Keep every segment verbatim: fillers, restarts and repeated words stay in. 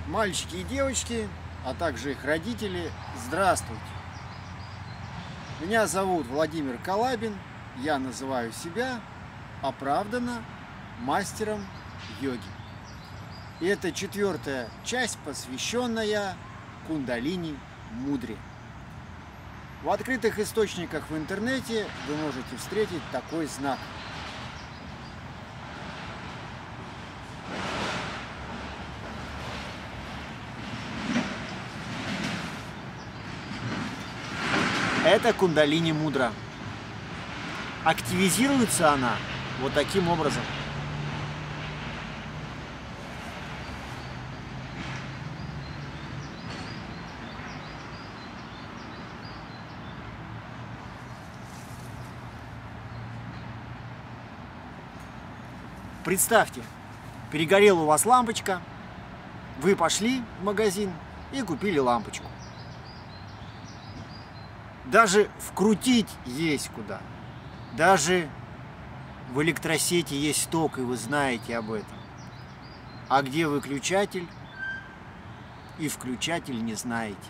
Мальчики и девочки, а также их родители, здравствуйте! Меня зовут Владимир Калабин, я называю себя оправданно мастером йоги. И это четвертая часть, посвященная кундалини мудре. В открытых источниках в интернете вы можете встретить такой знак. Это кундалини мудра. Активизируется она вот таким образом. Представьте, перегорела у вас лампочка, вы пошли в магазин и купили лампочку. Даже вкрутить есть куда. Даже в электросети есть ток, и вы знаете об этом. А где выключатель и включатель не знаете.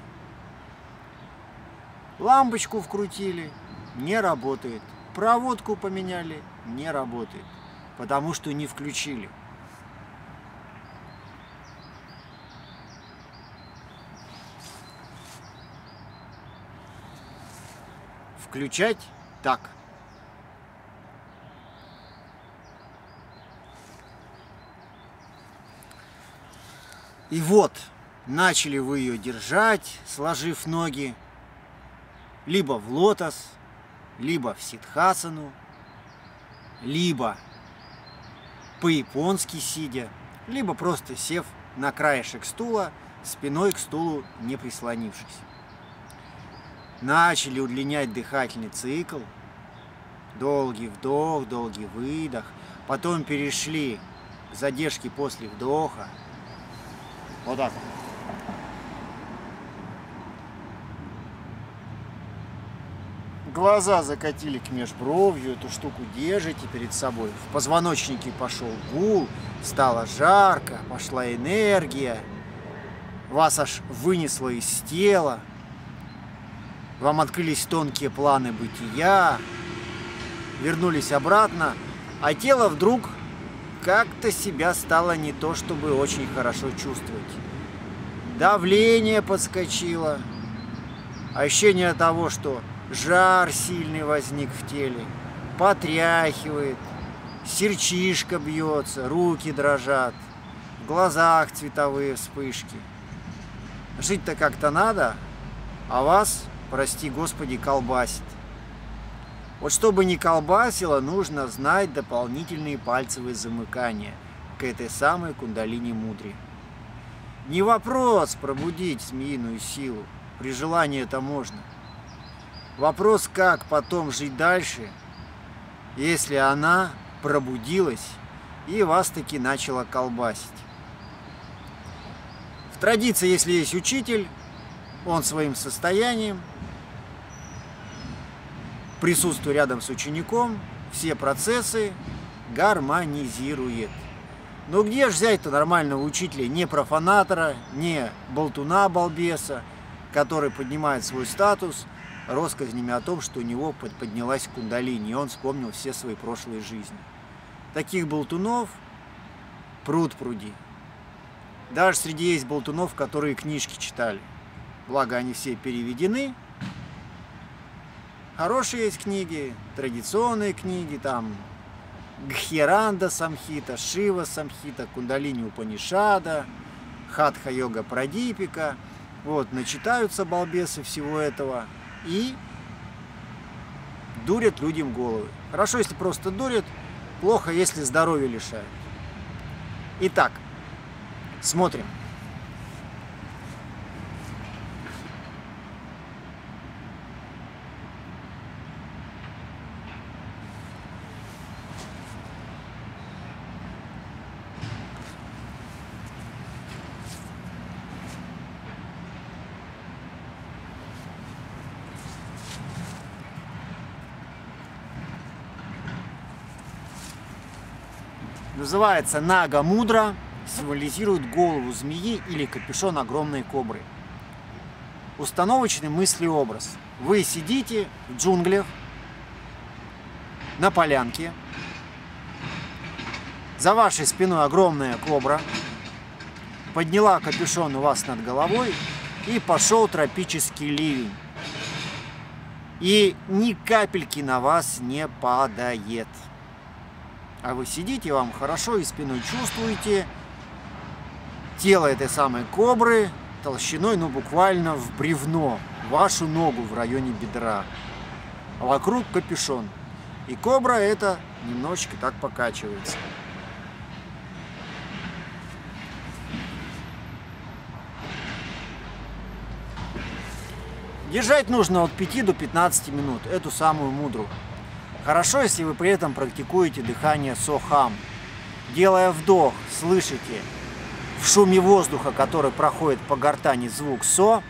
Лампочку вкрутили, не работает. Проводку поменяли, не работает. Потому что не включили. Включать так. И вот, начали вы ее держать, сложив ноги, либо в лотос, либо в сидхасану, либо по-японски сидя, либо просто сев на краешек стула, спиной к стулу не прислонившись. Начали удлинять дыхательный цикл, долгий вдох, долгий выдох, потом перешли к задержке после вдоха, вот так вот. Глаза закатили к межбровью, эту штуку держите перед собой. В позвоночнике пошел гул, стало жарко, пошла энергия, вас аж вынесло из тела. Вам открылись тонкие планы бытия, вернулись обратно, а тело вдруг как-то себя стало не то чтобы очень хорошо чувствовать. Давление подскочило, ощущение того, что жар сильный возник в теле, потряхивает, сердечко бьется, руки дрожат, в глазах цветовые вспышки. Жить-то как-то надо, а вас, прости Господи, колбасит. Вот чтобы не колбасило, нужно знать дополнительные пальцевые замыкания к этой самой кундалини мудре. Не вопрос пробудить змеиную силу, при желании это можно. Вопрос, как потом жить дальше, если она пробудилась и вас таки начала колбасить. В традиции, если есть учитель, он своим состоянием, присутствуя рядом с учеником, все процессы гармонизирует. Но где же взять-то нормального учителя, не профанатора, не болтуна-балбеса, который поднимает свой статус россказнями о том, что у него поднялась кундалини, и он вспомнил все свои прошлые жизни. Таких болтунов пруд-пруди. Даже среди есть болтунов, которые книжки читали. Благо, они все переведены. Хорошие есть книги, традиционные книги, там Гхиранда Самхита, Шива Самхита, Кундалини Упанишада, Хатха Йога Прадипика. Вот, начитаются балбесы всего этого и дурят людям головы. Хорошо, если просто дурят, плохо, если здоровье лишают. Итак, смотрим. Называется Нага Мудра, символизирует голову змеи или капюшон огромной кобры. Установочный мыслеобраз. Вы сидите в джунглях, на полянке, за вашей спиной огромная кобра, подняла капюшон у вас над головой, и пошел тропический ливень. И ни капельки на вас не падает. А вы сидите, вам хорошо, и спиной чувствуете тело этой самой кобры толщиной, ну, буквально в бревно, вашу ногу в районе бедра. А вокруг капюшон. И кобра это немножечко так покачивается. Держать нужно от пяти до пятнадцати минут, эту самую мудру. Хорошо, если вы при этом практикуете дыхание со-хам. Делая вдох, слышите в шуме воздуха, который проходит по гортани, звук со.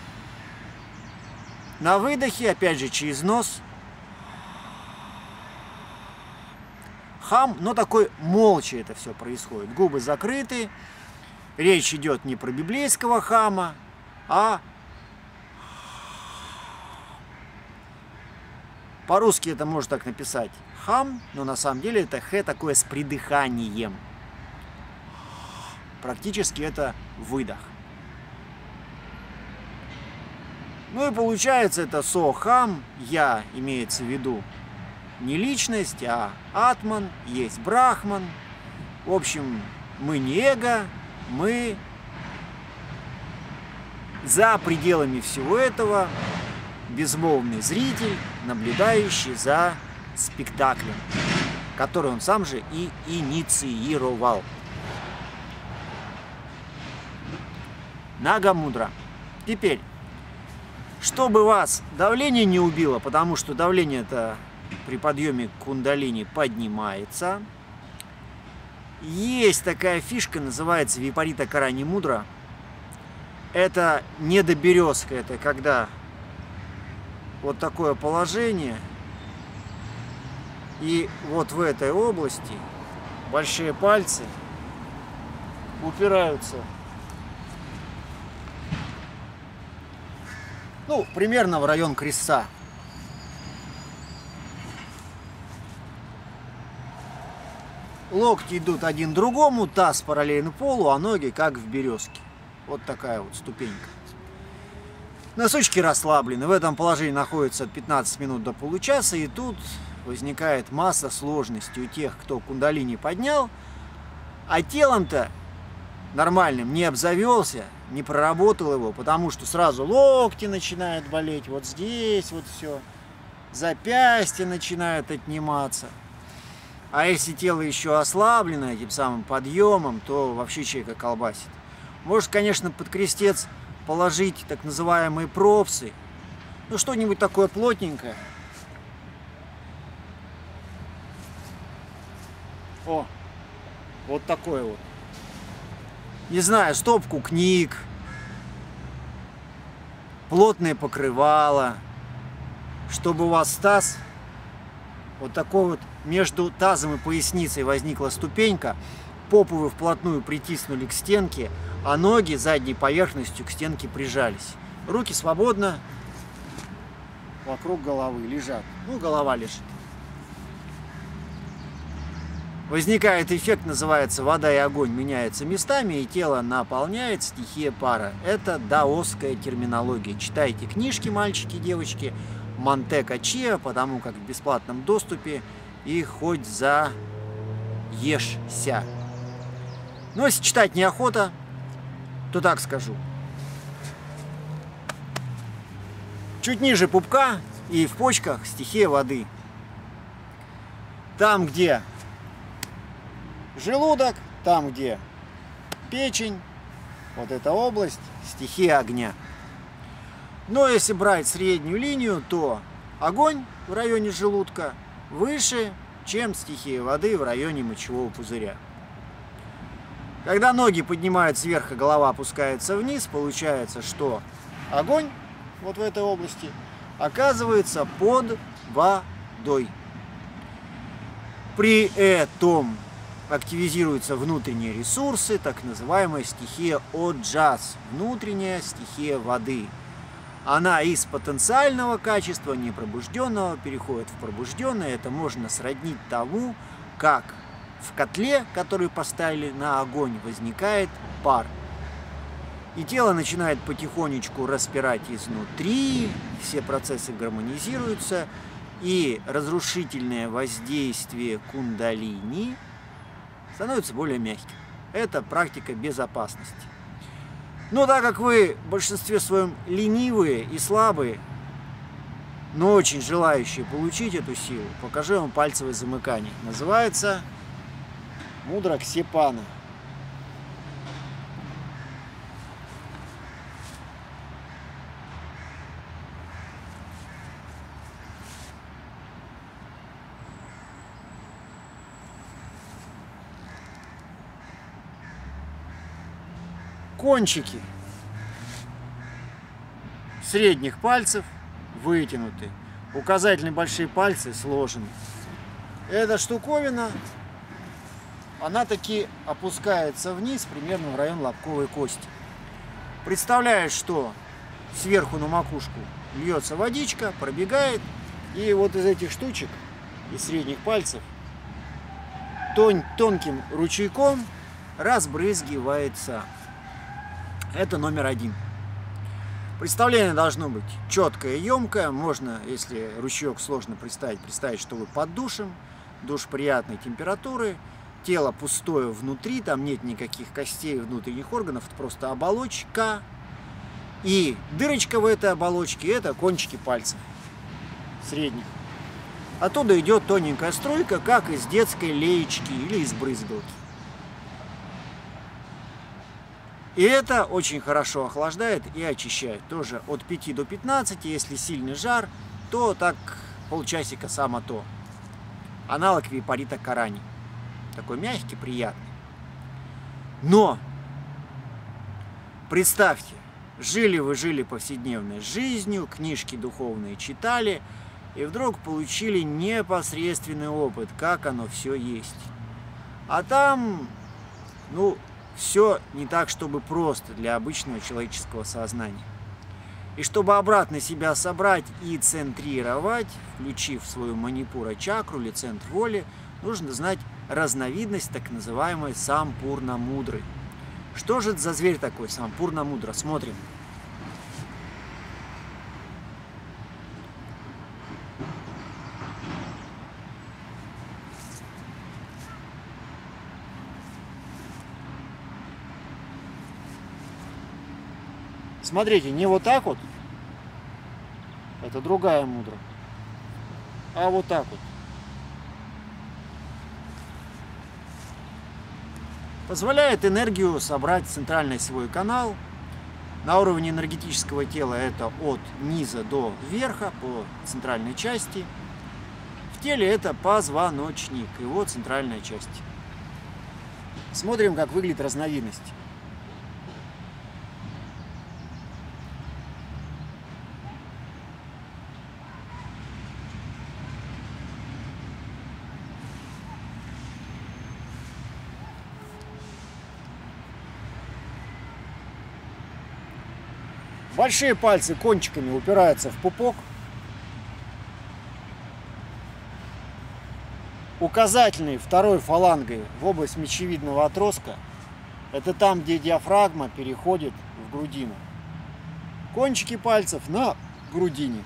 На выдохе, опять же, через нос. Хам, но такой молча это все происходит. Губы закрыты. Речь идет не про библейского хама, а по-русски это можно так написать хам, но на самом деле это х такое с придыханием. Практически это выдох. Ну и получается это со-хам, я имеется в виду не личность, а атман, есть брахман. В общем, мы не эго, мы за пределами всего этого безмолвный зритель, наблюдающий за спектаклем, который он сам же и инициировал. Нага-мудра. Теперь, чтобы вас давление не убило, потому что давление-то при подъеме кундалини поднимается, есть такая фишка, называется випарита карани мудра. Это недоберезка, это когда вот такое положение, и вот в этой области большие пальцы упираются, ну, примерно в район крестца. Локти идут один другому, таз параллельно полу, а ноги как в березке. Вот такая вот ступенька. Носочки расслаблены. В этом положении находится от пятнадцати минут до получаса. И тут возникает масса сложностей у тех, кто кундалини поднял, а телом-то нормальным не обзавелся, не проработал его, потому что сразу локти начинают болеть, вот здесь вот все, запястья начинают отниматься. А если тело еще ослаблено этим самым подъемом, то вообще человека колбасит. Может, конечно, под крестец положить так называемые пропсы, ну что-нибудь такое плотненькое. О, вот такое вот. Не знаю, стопку книг, плотное покрывало, чтобы у вас таз, вот такой вот, между тазом и поясницей возникла ступенька, попу вы вплотную притиснули к стенке, а ноги задней поверхностью к стенке прижались. Руки свободно вокруг головы лежат. Ну, голова лежит. Возникает эффект, называется вода и огонь меняются местами, и тело наполняет стихия пара. Это даосская терминология. Читайте книжки, мальчики и девочки, Мантека Чиа, потому как в бесплатном доступе, и хоть за ешься. Но если читать неохота, то так скажу. Чуть ниже пупка и в почках стихия воды. Там, где желудок, там, где печень, вот эта область, стихия огня. Но если брать среднюю линию, то огонь в районе желудка выше, чем стихия воды в районе мочевого пузыря. Когда ноги поднимаются вверх, а голова опускается вниз, получается, что огонь вот в этой области оказывается под водой. При этом активизируются внутренние ресурсы, так называемая стихия Оджас, внутренняя стихия воды. Она из потенциального качества непробужденного переходит в пробужденное. Это можно сроднить тому, как в котле, который поставили на огонь, возникает пар. И тело начинает потихонечку распирать изнутри, все процессы гармонизируются, и разрушительное воздействие кундалини становится более мягким. Это практика безопасности. Но так как вы в большинстве своем ленивые и слабые, но очень желающие получить эту силу, покажу вам пальцевое замыкание. Называется мудра Ксепана. Кончики средних пальцев вытянуты, указательные большие пальцы сложены. Эта штуковина, она таки опускается вниз, примерно в район лобковой кости. Представляешь, что сверху на макушку льется водичка, пробегает, и вот из этих штучек, из средних пальцев, тон, тонким ручейком разбрызгивается. Это номер один. Представление должно быть четкое и емкое. Можно, если ручеек сложно представить, представить, что вы под душем. Душ приятной температуры. Тело пустое внутри, там нет никаких костей, внутренних органов. Это просто оболочка. И дырочка в этой оболочке – это кончики пальцев средних. Оттуда идет тоненькая струйка, как из детской леечки или из брызгалки. И это очень хорошо охлаждает и очищает. Тоже от пяти до пятнадцати, если сильный жар, то так полчасика само то. Аналог випарита карани. Такой мягкий, приятный. Но представьте, жили вы жили повседневной жизнью, книжки духовные читали, и вдруг получили непосредственный опыт, как оно все есть. А там, ну... все не так, чтобы просто для обычного человеческого сознания. И чтобы обратно себя собрать и центрировать, включив свою манипура чакру или центр воли, нужно знать разновидность так называемой сампурна мудры. Что же это за зверь такой сампурна мудра? Смотрим. Смотрите, не вот так вот, это другая мудра, а вот так вот. Позволяет энергию собрать в центральный свой канал. На уровне энергетического тела это от низа до верха, по центральной части. В теле это позвоночник, его центральная часть. Смотрим, как выглядит разновидность. Большие пальцы кончиками упираются в пупок. Указательный второй фалангой в область мечевидного отростка. Это там, где диафрагма переходит в грудину. Кончики пальцев на грудине.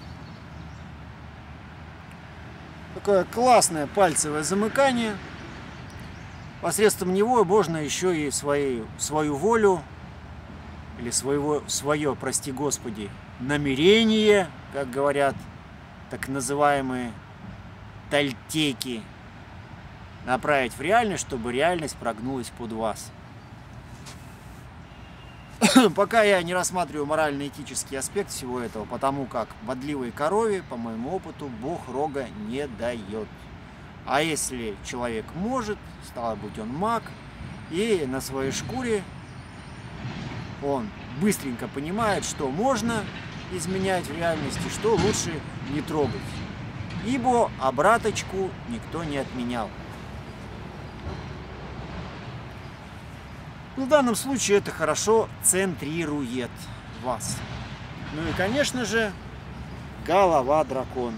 Такое классное пальцевое замыкание. Посредством него можно еще и своей, свою волю или своего, свое, прости Господи, намерение, как говорят так называемые тольтеки, направить в реальность, чтобы реальность прогнулась под вас. Пока я не рассматриваю морально-этический аспект всего этого, потому как бодливой корове, по моему опыту, Бог рога не дает. А если человек может, стало быть, он маг, и на своей шкуре он быстренько понимает, что можно изменять в реальности, что лучше не трогать. Ибо обраточку никто не отменял. В данном случае это хорошо центрирует вас. Ну и, конечно же, голова дракона.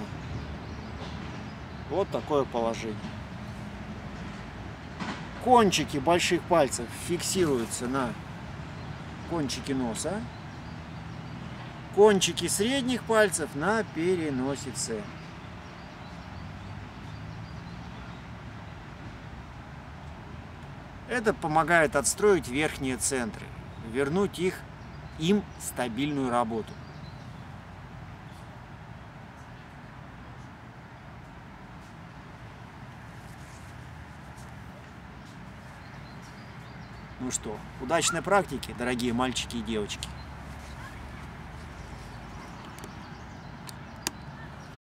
Вот такое положение. Кончики больших пальцев фиксируются на кончике носа. Кончики средних пальцев на переносице. Это помогает отстроить верхние центры, вернуть их, им стабильную работу. Ну что, удачной практики, дорогие мальчики и девочки.